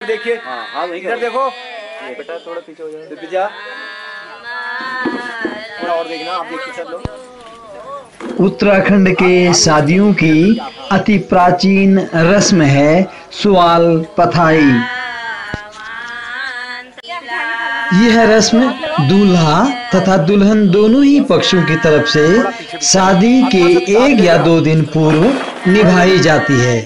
देखिए इधर देखो बेटा, थोड़ा पीछे हो जाओ। पीछे थोड़ा और देखना, आप देखिए सब लोग। उत्तराखंड के शादियों की अति प्राचीन रस्म है सुआल पथाई। यह रस्म दूल्हा तथा दुल्हन दोनों ही पक्षों की तरफ से शादी के 1 या 2 दिन पूर्व निभाई जाती है।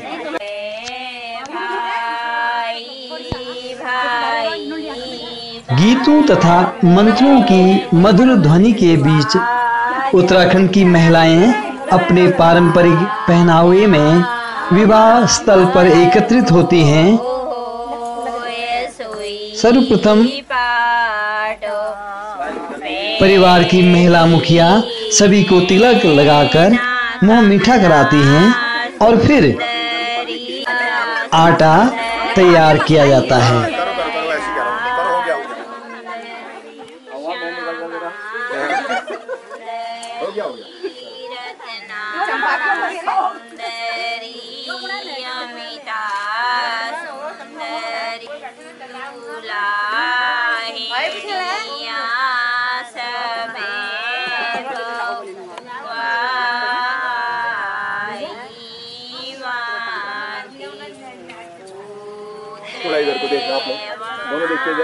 गीतों तथा मंत्रों की मधुर ध्वनि के बीच उत्तराखंड की महिलाएं अपने पारंपरिक पहनावे में विवाह स्थल पर एकत्रित होती हैं। सर्वप्रथम परिवार की महिला मुखिया सभी को तिलक लगाकर मुंह मीठा कराती हैं और फिर आटा तैयार किया जाता है। थोड़ा इधर को देखना, आप लोग दोनों देखिएगा।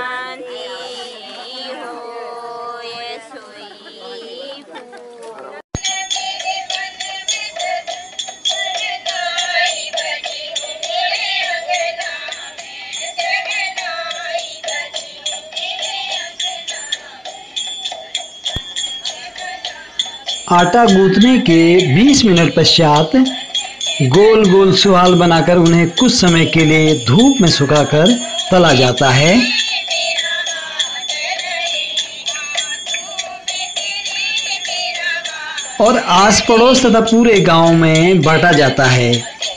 आटा गूंथने के 20 मिनट पश्चात गोल गोल सुआल बनाकर उन्हें कुछ समय के लिए धूप में सुखाकर तला जाता है। और आस पड़ोस तथा पूरे गांव में बांटा जाता है।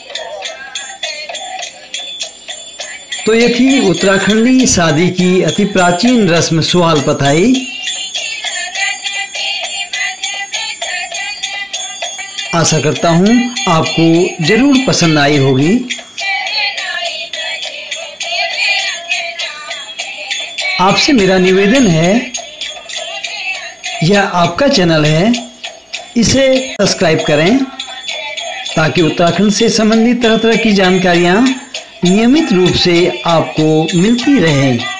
तो ये थी उत्तराखंडी शादी की अति प्राचीन रस्म सुआल पथाई। आशा करता हूँ आपको जरूर पसंद आई होगी। आपसे मेरा निवेदन है, यह आपका चैनल है, इसे सब्सक्राइब करें ताकि उत्तराखंड से संबंधित तरह तरह की जानकारियाँ नियमित रूप से आपको मिलती रहें।